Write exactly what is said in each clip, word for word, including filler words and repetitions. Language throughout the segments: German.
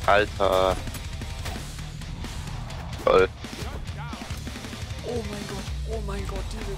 Alter. Toll. Oh mein Gott, oh mein Gott, diese...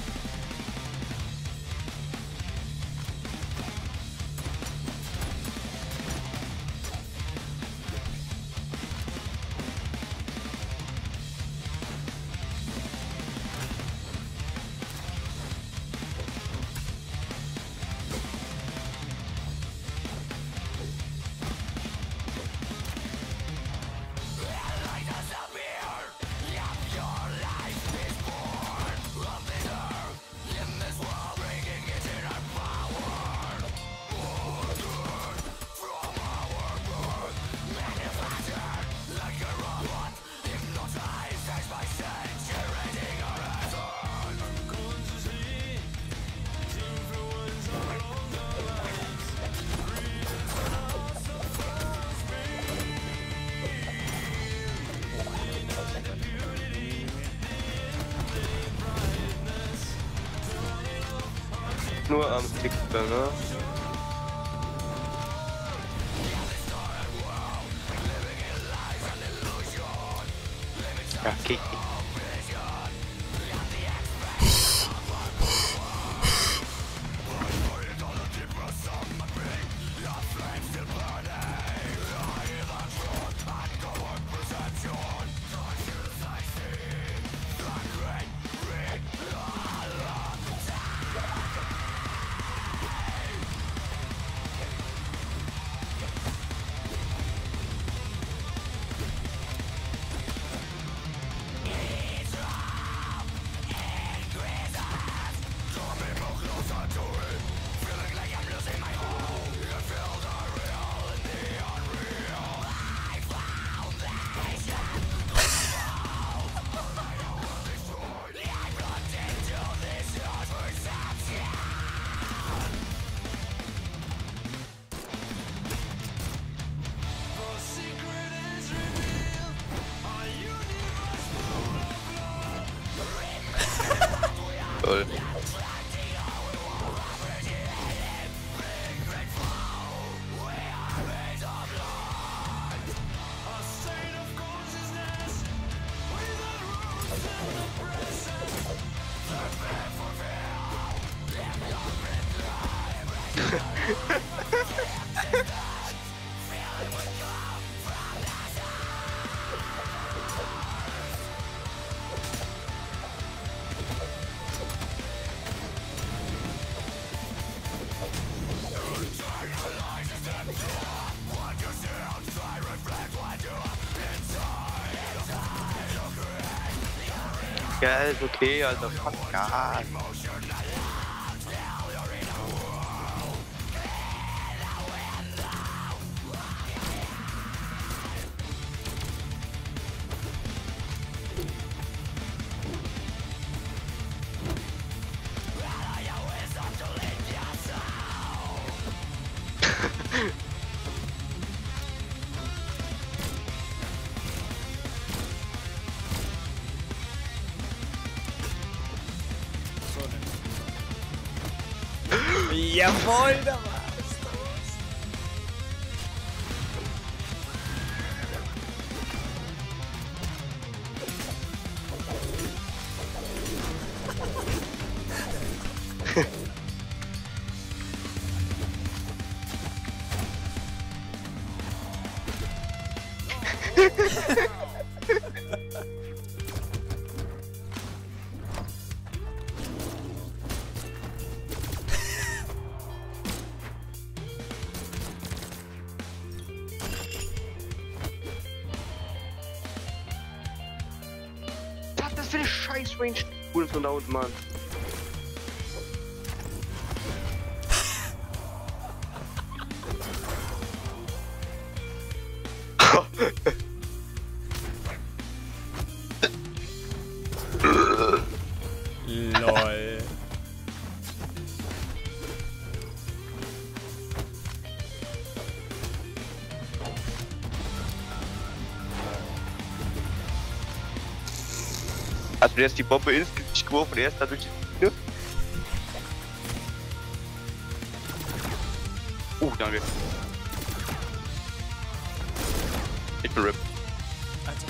Nur am Tickter, ne? Ja, okay. Toll. Ja, ist okay, Alter, fuck ja. Jawohl, da war's. Was für eine scheiß Range cool von da unten, Mann. Lol. Hast du jetzt die Bombe ins Gesicht geworfen, erst dadurch die Tür? Oh, danke. Ich bin RIP. Also.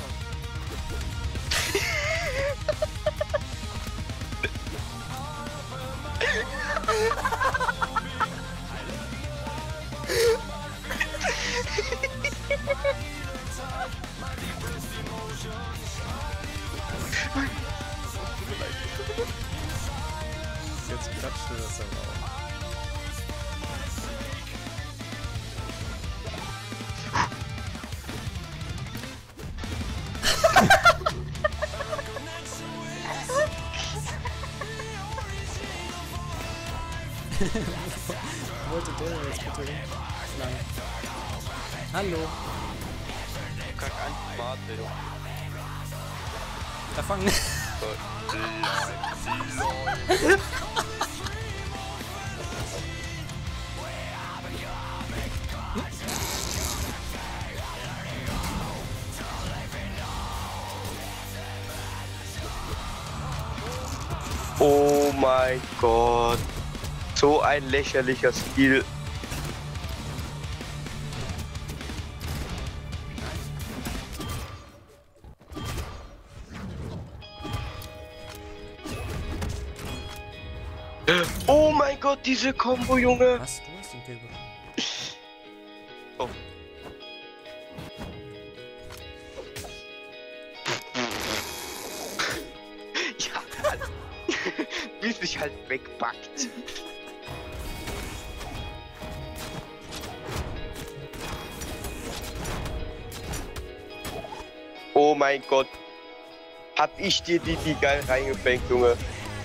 Jetzt klatscht du das aber auch. Wollte der jetzt bitte lang? Hallo. Kack an, warte. Da fangen. Oh mein Gott. So ein lächerlicher Skill. Oh mein Gott, diese Combo, Junge. Was? Du hast den Kill bekommen. Oh. Ja, halt. Wie es sich halt wegbackt. Oh mein Gott. Hab ich dir die, die geil reingebankt, Junge.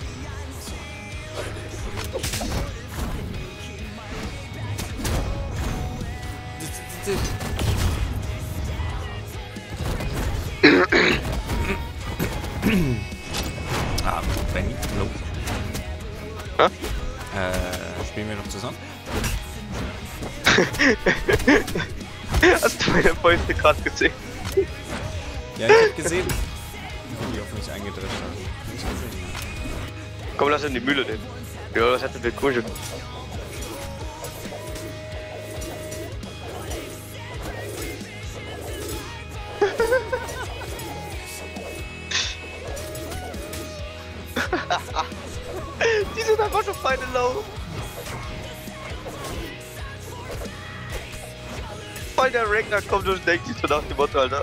Ah, Benny, hallo. Hä? Äh, spielen wir noch zusammen? Hast du meine Fäuste gerade gesehen? Ja, ich hab gesehen, wie die auf mich eingedrescht haben. Nicht gesehen. Komm, lass in die Mühle nehmen. Ja, das hätte wir cool. Die sind einfach so feine Lau. Voll der Ragnar kommt und denkt sich so nach dem Motto, Alter.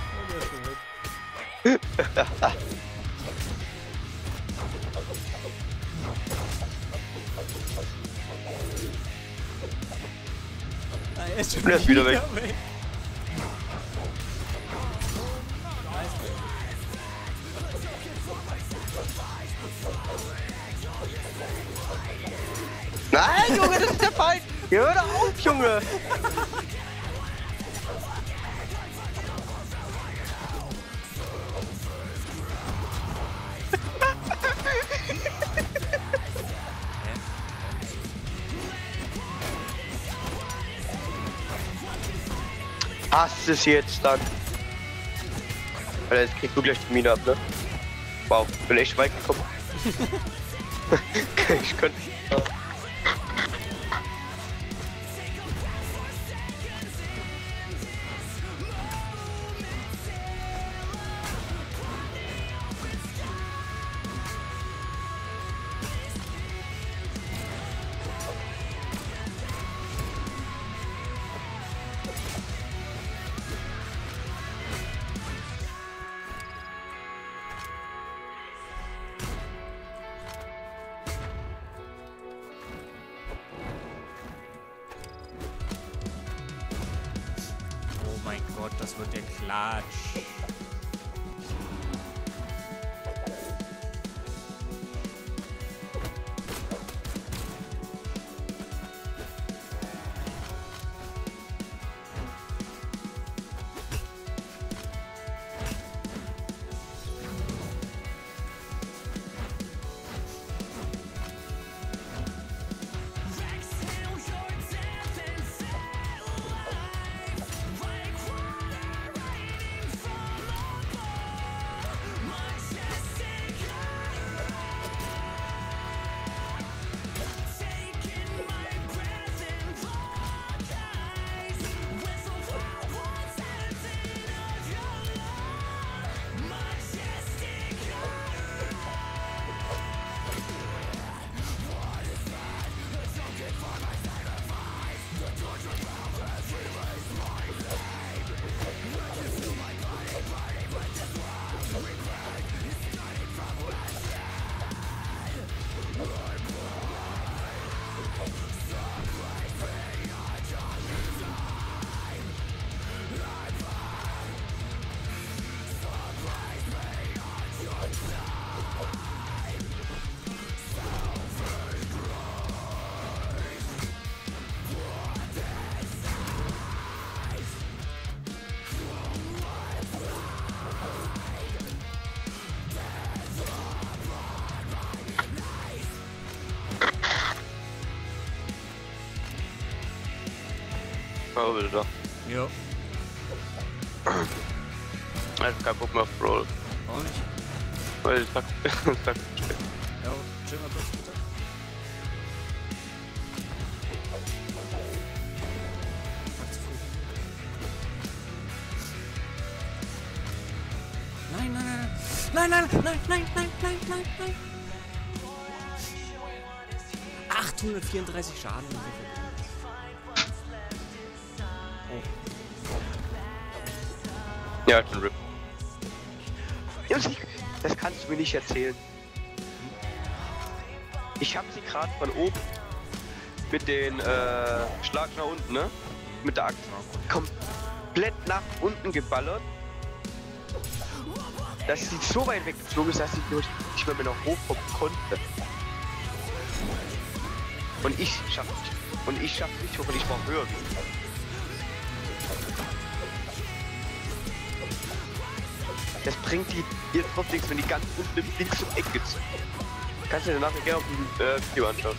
Ah, er ist schon Er ist wieder weg. weg. Nein, Junge, das ist der Feind! Hör doch auf, Junge! Hast es jetzt dann? Weil jetzt kriegst du gleich die Mine ab, ne? Wow, bin echt weit gekommen. Ich könnte. Oh mein Gott, das wird der Klatsch. Aber bitte doch. Jo. Also kein Bock mehr auf Brawl. Auch nicht. Weil ich sag, sag Ja, chill mal kurz bitte. Fuck, zu früh. Nein, nein, nein, nein, nein, nein, nein, nein, nein, nein, nein, nein. achthundertvierunddreißig Schaden. Oh. Ja, ich bin RIP. Jungs, das kannst du mir nicht erzählen. Ich hab sie gerade von oben mit den äh, Schlag nach unten, ne? Mit der Axt komplett nach unten geballert. Dass sie so weit weggeflogen ist, dass ich nicht mehr, mehr noch hochkommen konnte. Und ich schaff nicht. Und ich schaff nicht hoch und ich brauch höher gehen. Das bringt die ihr trotzdem nichts, wenn die ganz unten im links um Eck geht. Kannst du dir nachher gerne auf dem äh, Video anschauen.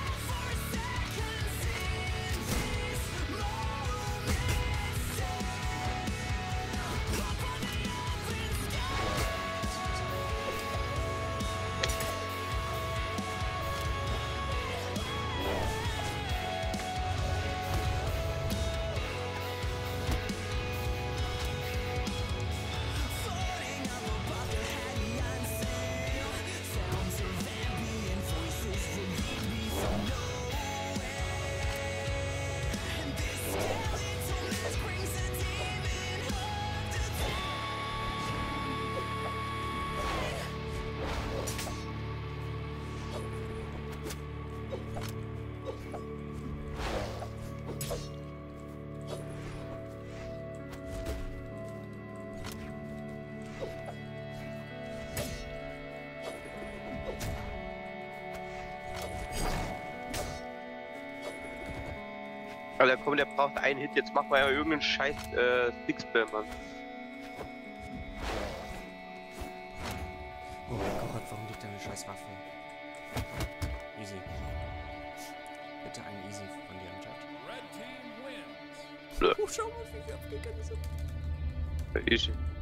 Alter, komm, der braucht einen Hit, jetzt mach mal ja irgendeinen scheiß äh, Six-Bell, Mann. Oh mein Gott, warum liegt da eine scheiß Waffe? Easy. Bitte ein Easy von dir im Chat. Blöd. Oh, schau mal, wie ich abgegangen sind. Easy.